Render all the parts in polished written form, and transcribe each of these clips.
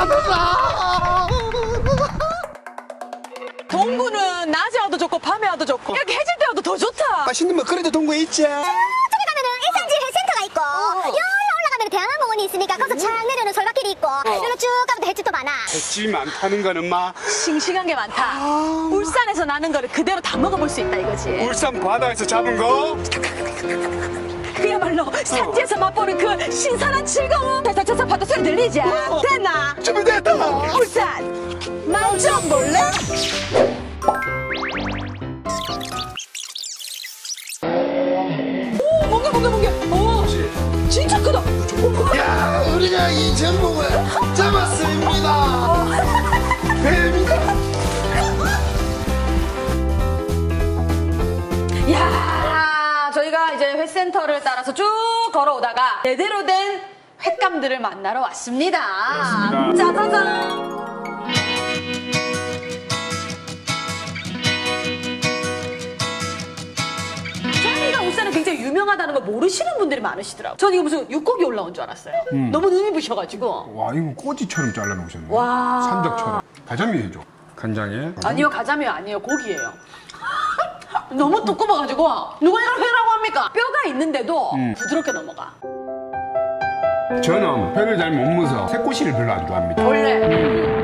받아라. 동구는 낮에 와도 좋고 밤에 와도 좋고 이렇게 해질 때 와도 더 좋다. 맛있는 먹거리도 동구에 있지. 저기 가면은 일산지 해센터가 있고 여기 올라가면 대한항공원이 있으니까 거기서 착 내려오는 솔밭길이 있고 여기로 쭉 가면 횟집도 많아. 횟집이 많다는 거는 막 싱싱한 게 많다. 울산에서 나는 거를 그대로 다 먹어볼 수 있다 이거지. 울산 바다에서 잡은 거. 그야말로 산지에서 맛보는 그 신선한 즐거움. 자자자자 파도 소리 들리지? 됐나? 준비됐다. 울산 맛 좀 볼래? 오 뭔가 오 진짜 크다. 야, 우리가 이 전복을 잡았습니다. 뱀이다. 야 저희가 이제 회센터를 따라서 쭉 걸어오다가 제대로 된 횟감들을 만나러 왔습니다. 그렇습니다. 짜자잔. 저희가 울산은 굉장히 유명하다는 걸 모르시는 분들이 많으시더라고요. 전 이거 무슨 육고기 올라온 줄 알았어요. 너무 눈이 부셔가지고. 와, 이거 꼬지처럼 잘라놓으셨네. 와. 산적처럼. 가자미 해줘. 간장에. 아니요 가자미요 아니에요 고기예요. 너무 두꺼워가지고 누가 이걸 회라고 합니까? 뼈가 있는데도 부드럽게 넘어가. 저는 회를 잘 못 먹어서 새꼬시를 별로 안 좋아합니다. 원래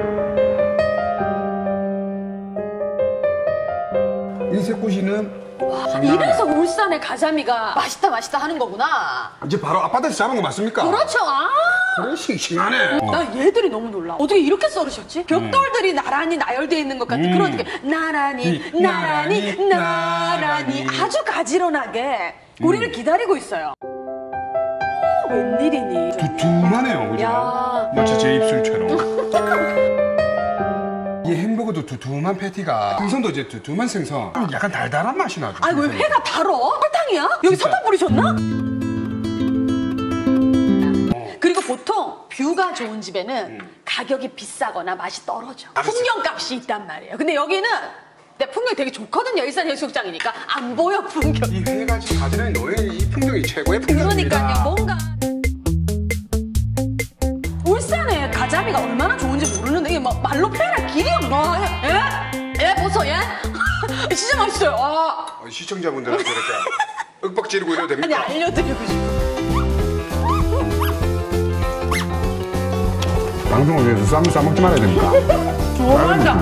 이 새꼬시는 이래서 울산의 가자미가 맛있다 하는 거구나. 이제 바로 앞바다에서 잡은 거 맞습니까? 그렇죠. 아 그래, 싱싱하네. 나 얘들이 너무 놀라. 어떻게 이렇게 썰으셨지? 벽돌들이 나란히 나열되어 있는 것 같은 그런 느낌. 나란히 아주 가지런하게 우리를 기다리고 있어요. 오, 웬일이니? 두툼하네요, 그죠? 야. 마치 제 입술처럼. 이 햄버거도 두툼한 패티가 생선도 이제 두툼한 생선. 약간 달달한 맛이 나죠. 아니 왜 회가 달어? 설탕이야? 여기 진짜. 설탕 뿌리셨나? 그리고 보통 뷰가 좋은 집에는 가격이 비싸거나 맛이 떨어져. 풍경값이 있단 말이에요. 근데 여기는 내 풍경이 되게 좋거든요. 일산 해수욕장이니까 안 보여 풍경. 이 회가 지금 가지런히 놓인 이 풍경이 최고의 풍경입니다. 그러니까요. 뭔가 울산에 가자미가 얼마나 좋은지 모르는데 이게 막 말로 표현할 길이 없나? 예? 예? 보소 예? 진짜 맛있어요. 아. 시청자분들한테 이렇게 윽박 지르고 이래도 아니 됩니까? 알려드리고 싶어. 방송을 위해서 싸먹지 말아야 됩니까? 좋아한다.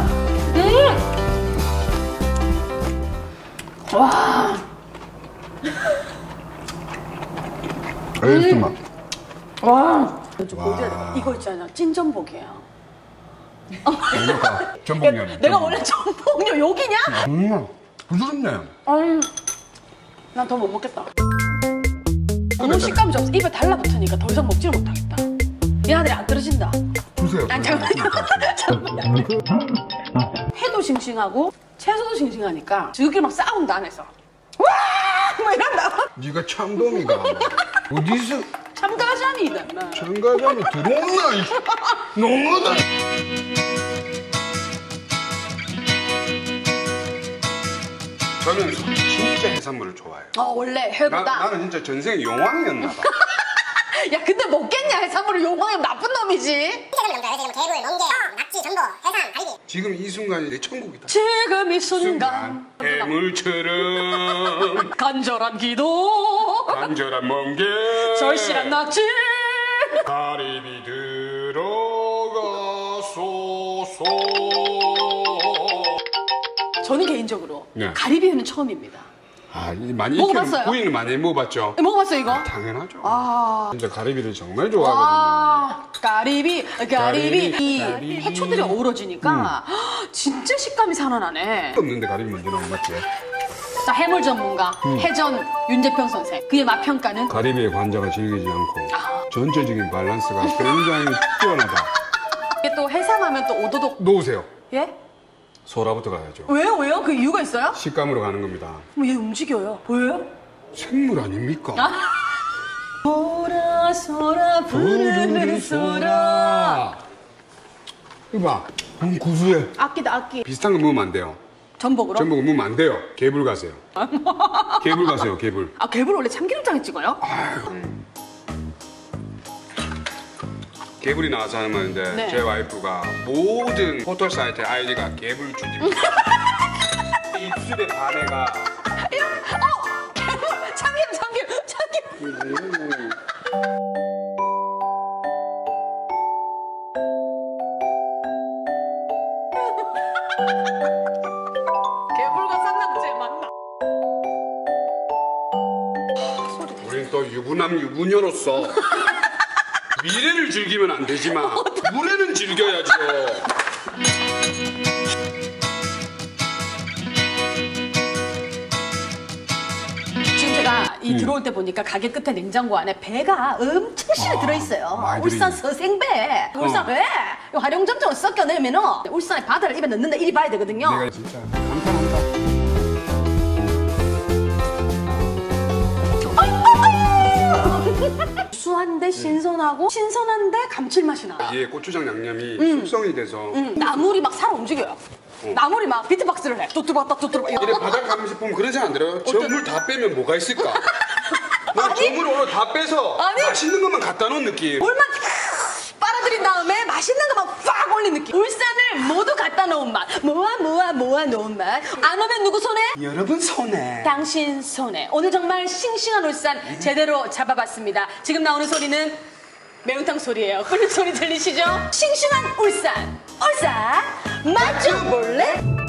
와. 에이스 맛. 와. 이거 있잖아. 찐전복이에요. 그러니까 전복면. 내가 원래 전복요 여기냐? 부드럽네. 난 더 못 먹겠다. 너무 식감이 없어. 입에 달라붙으니까 더 이상 먹지를 못하겠다. 얘네들이 안 떨어진다. 주세요. 아니 잠깐만요. 회도 싱싱하고 채소도 싱싱하니까 지극히 막 싸운다 안에서. 와! 막 이런다. 네가 참돔이가 어디서 참가자미다. 참가자미 들어온나? 너무하다. 저는 진짜 해산물을 좋아해요. 원래 회보다. 나는 진짜 전생에 용왕이었나 봐. 야 근데 먹겠냐 해산물을 용왕이면 나쁜 놈이지. 개불, 멍게, 낙지, 전복, 해삼, 가리비. 지금 이 순간이 내 천국이다. 지금 이 순간 해물처럼 간절한 기도 간절한 멍게 절실한 낙지 가리비 들어가소서. 저는 개인적으로 네. 가리비회는 처음입니다. 아, 많이 먹어봤어요? 부위는 많이 먹어봤죠. 먹어봤어요 이거? 당연하죠. 아, 진짜 가리비를 정말 좋아하거든요. 가리비 이 가리비. 해초들이 어우러지니까 진짜 식감이 살아나네. 없는데 가리비 먼저 나온 맞지? 자, 해물 전문가 해전 윤재평 선생 그의 맛 평가는 가리비의 관자가 질기지 않고 전체적인 밸런스가 굉장히 뛰어나다. 이게 또 해상하면 또 오도독 놓으세요. 예? 소라부터 가야죠. 왜요? 그 이유가 있어요? 식감으로 가는 겁니다. 그럼 얘 움직여요. 보여요? 생물 아닙니까? 소라 부르는 소라. 이거 봐. 구수해. 악기다 악기. 비슷한 거 먹으면 안 돼요. 전복으로? 전복 먹으면 안 돼요. 개불 가세요. 개불 가세요, 개불. 아 개불 원래 참기름장에 찍어요? 개불이 나와서 하는 말인데 네. 제 와이프가 모든 포털 사이트 아이디가 개불 줄입니다. 입술에 반해가 참기름. 개불과 쌍낙지 맞나? 우린 또 유부남 유부녀로서 미래를 즐기면 안 되지만 물에는 즐겨야죠. 지금 제가 이 들어올 때 보니까 가게 끝에 냉장고 안에 배가 엄청 실에 들어있어요. 많이 울산 들어있네. 서생배. 울산 배. 이 활용점정을 섞여내면은 울산의 바다를 입에 넣는다 이리 봐야 되거든요. 내가 진짜 감탄한다. 수한데 신선하고 신선한데 감칠맛이 나. 이게 고추장 양념이 숙성이 돼서 나물이 막 살아 움직여요. 나물이 막 비트박스를 해. 뚜뚜바따 뚜뚜바. 이래 바닥 감식품 그러지 않더라고요? 저물 다 빼면 뭐가 있을까? 난 저물 오늘 다 빼서 아니. 맛있는 것만 갖다 놓은 느낌. 물만 빨아들인 다음에 맛있는 것만 팍 올린 느낌. 울산을 모두 갖다 놓은 맛. 모아 놓은 맛. 안 오면 누구 손에? 여러분 손에 당신 손에. 오늘 정말 싱싱한 울산 제대로 잡아봤습니다. 지금 나오는 소리는 매운탕 소리예요. 끓는 소리 들리시죠? 싱싱한 울산. 울산 맛 좀 볼래?